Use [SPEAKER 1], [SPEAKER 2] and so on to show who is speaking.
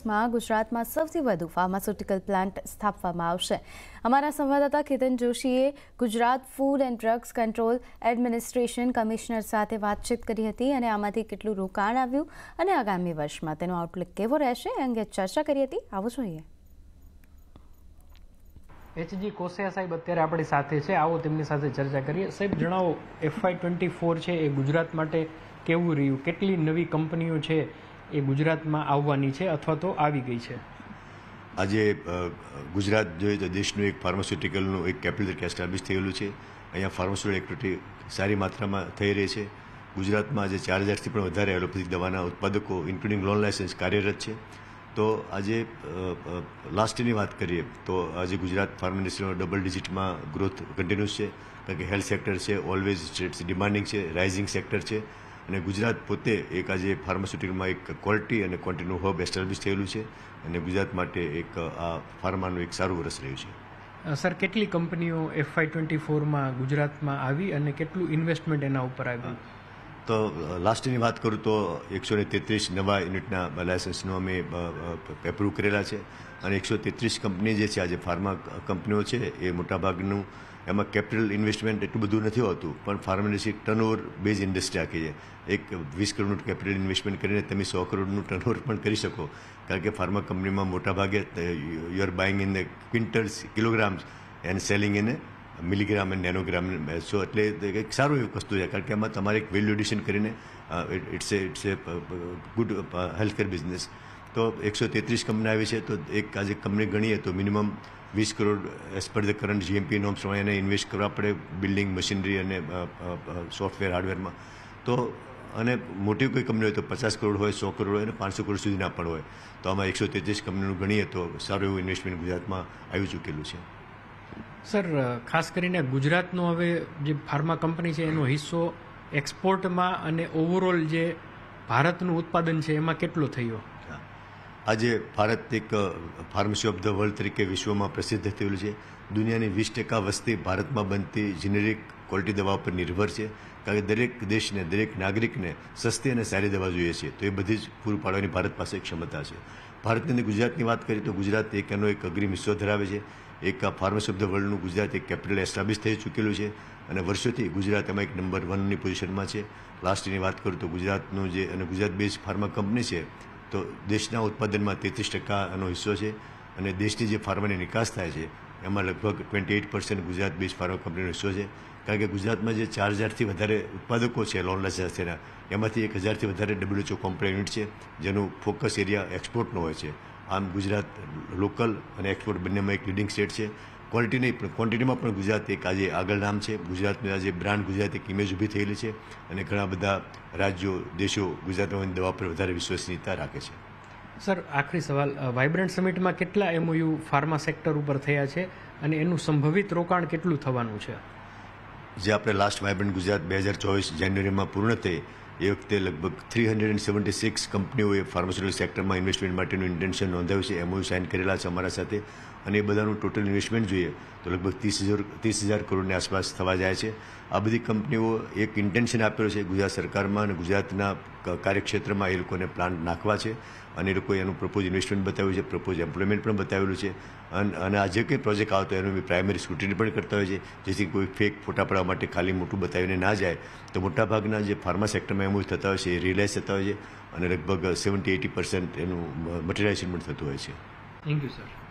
[SPEAKER 1] માં ગુજરાતમાં સૌથી વધુ ફાર્માસ્યુટિકલ પ્લાન્ટ સ્થાપવામાં આવશે। અમારા સંવાદદાતા કેતન જોશીએ Gujarat food and drugs control administration commissioner સાથે વાતચીત કરી હતી અને આમાંથી કેટલું રોકાણ આવ્યું અને આગામી વર્ષમાં તેનો આઉટલુક કેવો રહેશે એ અંગે ચર્ચા કરી હતી। આવો જોઈએ।
[SPEAKER 2] એચજી કોસૈયા સાહેબ અત્યારે આપણી સાથે છે, આવો તેમની સાથે ચર્ચા કરીએ। સાહેબ જણાવો, FY24 છે એ ગુજરાત માટે કેવું રહ્યું? કેટલી નવી કંપનીઓ છે એ ગુજરાતમાં આવવાની છે અથવા તો આવી ગઈ છે?
[SPEAKER 3] આજે ગુજરાત જોઈએ તો દેશનું એક ફાર્માસ્યુટિકલનું એક કેપિટલ એસ્ટાબ્લિશ થયેલું છે। અહીંયા ફાર્માસ્યુટિકલ એક્ટિવિટી સારી માત્રામાં થઈ રહી છે। ગુજરાતમાં આજે 4000થી પણ વધારે એલોપેથિક દવાના ઉત્પાદકો ઇન્ક્લુડિંગ લોન લાયસન્સ કાર્યરત છે। તો આજે લાસ્ટ યરની વાત કરીએ તો આજે ગુજરાત ફાર્મા ઇન્ડસ્ટ્રીનો ડબલ ડિજિટમાં ગ્રોથ કન્ટિન્યુઅસ છે, કારણ કે હેલ્થ સેક્ટર છે ઓલવેઝ ડિમાન્ડિંગ છે, રાઇઝિંગ સેક્ટર છે અને ગુજરાત પોતે એક આજે ફાર્માસ્યુટિકલમાં એક ક્વોલિટી અને ક્વોન્ટિટીનું હબ એસ્ટાબ્લિશ થયેલું છે અને ગુજરાત માટે એક આ ફાર્માનું એક સારું વર્ષ રહ્યું છે।
[SPEAKER 2] સર, કેટલી કંપનીઓ FY24માં ગુજરાતમાં આવી અને કેટલું ઇન્વેસ્ટમેન્ટ એના ઉપર આવ્યું?
[SPEAKER 3] તો લાસ્ટ યરની વાત કરું તો 133 નવા યુનિટના લાયસન્સનો અમે એપ્રૂવ કરેલા છે અને 133 કંપની જે છે આજે ફાર્મા કંપનીઓ છે એ મોટાભાગનું એમાં કેપિટલ ઇન્વેસ્ટમેન્ટ એટલું બધું નથી હોતું, પણ pharma industry turnover base industry આખી છે। એક 20 કરોડનું કેપિટલ ઇન્વેસ્ટમેન્ટ કરીને તમે 100 કરોડનું ટર્નઓવર પણ કરી શકો, કારણ કે ફાર્મા કંપનીમાં મોટાભાગે you are buying in the quintals, kilograms and selling in milligram અને નેનોગ્રામ। સો એટલે એક સારું એવું વસ્તુ છે, કારણ કે એમાં તમારે એક વેલ્યુ એડિશન કરીને it's a good healthcare business. તો 133 કંપની આવી છે, તો એક આજે કંપની ગણીએ તો minimum 20 crore as per the current GMP norms પ્રમાણે એને ઇન્વેસ્ટ કરવા પડે બિલ્ડિંગ મશીનરી અને સોફ્ટવેર હાર્ડવેરમાં। તો અને મોટી કોઈ કંપની હોય તો 50 કરોડ હોય, 100 કરોડ હોય અને 500 કરોડ સુધીના પણ હોય। તો આમાં 133 કંપનીનું ગણીએ તો સારું એવું ઇન્વેસ્ટમેન્ટ ગુજરાતમાં આવી ચૂકેલું છે।
[SPEAKER 2] સર, ખાસ કરીને ગુજરાતનો હવે જે ફાર્મા કંપની છે એનો હિસ્સો એક્સપોર્ટમાં અને ઓવરઓલ જે ભારતનું ઉત્પાદન છે એમાં કેટલો થયો?
[SPEAKER 3] આજે ભારત એક ફાર્મસી ઓફ ધ વર્લ્ડ તરીકે વિશ્વમાં પ્રસિદ્ધ થયેલું છે। દુનિયાની 20% વસ્તી ભારતમાં બનતી જેનેરિક ક્વોલિટી દવા પર નિર્ભર છે, કારણ કે દરેક દેશને, દરેક નાગરિકને સસ્તી અને સારી દવા જોઈએ છે, તો એ બધી જ પૂરું પાડવાની ભારત પાસે ક્ષમતા છે। ભારતની અંદર ગુજરાતની વાત કરીએ તો ગુજરાત એનો એક અગ્રીમ હિસ્સો ધરાવે છે। એક ફાર્મસી ઓફ ધ વર્લ્ડનું ગુજરાત એક કેપિટલ એસ્ટાબ્લિશ થઈ ચૂકેલું છે અને વર્ષોથી ગુજરાત એમાં એક નંબર 1ની પોઝિશનમાં છે। લાસ્ટ યરની વાત કરું તો ગુજરાતનું જે અને ગુજરાત બેઝ ફાર્મા કંપની છે તો દેશના ઉત્પાદનમાં 33% એનો હિસ્સો છે અને દેશની જે ફાર્માની નિકાસ થાય છે એમાં લગભગ 28% ગુજરાત બેઝ ફાર્મા કંપનીનો હિસ્સો છે, કારણ કે ગુજરાતમાં જે 4000થી વધારે ઉત્પાદકો છે લોન લાયસન્સના, એમાંથી 1000થી વધારે WHO કોમ્પ્લાયન્ટ યુનિટ છે, જેનું ફોકસ એરિયા એક્સપોર્ટનો હોય છે। આમ ગુજરાત લોકલ અને એક્સપોર્ટ બંનેમાં એક લીડિંગ સ્ટેટ છે। ક્વોલિટી નહીં પણ ક્વોન્ટિટીમાં પણ ગુજરાત એક આજે આગળ નામ છે। ગુજરાતનું આજે બ્રાન્ડ ગુજરાત એક ઇમેજ ઊભી થયેલી છે અને ઘણા બધા રાજ્યો, દેશો ગુજરાતની દવા પર વધારે વિશ્વસનીયતા રાખે છે।
[SPEAKER 2] સર, આખરી સવાલ, વાઇબ્રન્ટ સમિટમાં કેટલા MOU ફાર્મા સેક્ટર ઉપર થયા છે અને એનું સંભવિત રોકાણ કેટલું થવાનું છે?
[SPEAKER 3] જે આપણે લાસ્ટ વાઇબ્રન્ટ ગુજરાત 2024 જાન્યુઆરીમાં પૂર્ણ થઈ એ વખતે લગભગ 376 કંપનીઓએ ફાર્માસ્યુટિકલ સેક્ટરમાં ઇન્વેસ્ટમેન્ટ માટેનું ઇન્ટેન્શન નોંધાવ્યું છે, MOU સાઇન કરેલા છે અમારા સાથે અને એ બધાનું ટોટલ ઇન્વેસ્ટમેન્ટ જોઈએ તો લગભગ 30,000 કરોડની આસપાસ થવા જાય છે। આ બધી કંપનીઓ એક ઇન્ટેન્શન આપેલું છે ગુજરાત સરકારમાં અને ગુજરાતના કાર્યક્ષેત્રમાં એ લોકોને પ્લાન્ટ નાખવા છે અને એ લોકોએ એનું પ્રપોઝ ઇન્વેસ્ટમેન્ટ બતાવ્યું છે, પ્રપોઝ એમ્પ્લોયમેન્ટ પણ બતાવેલું છે અને આ જે કંઈ પ્રોજેક્ટ આવતો એનું પ્રાઇમરી સ્ક્રુટિની પણ કરતા હોય છે, જેથી કોઈ ફેક ફોટા પડવા માટે ખાલી મોટું બતાવીને ના જાય। તો મોટાભાગના જે ફાર્મા સેક્ટરમાં MOU થતા હોય છે એ રિયલાઇઝ થતા હોય છે અને લગભગ 70-80% એનું મટીરિયલાઇઝેશન પણ થતું હોય છે।
[SPEAKER 2] Thank you sir.